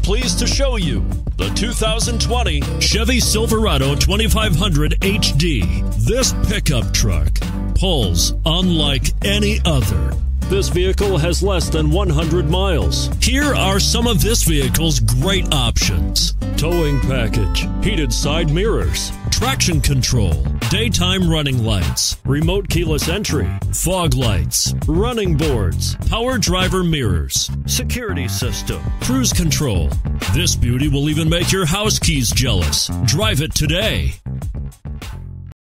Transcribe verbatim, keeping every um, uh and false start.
pleased to show you the two thousand twenty Chevy Silverado twenty-five hundred H D. This pickup truck pulls unlike any other. This vehicle has less than one hundred miles. Here are some of this vehicle's great options: towing package, heated side mirrors, traction control, daytime running lights, remote keyless entry, fog lights, running boards, power driver mirrors, security system, cruise control. This beauty will even make your house keys jealous. Drive it today.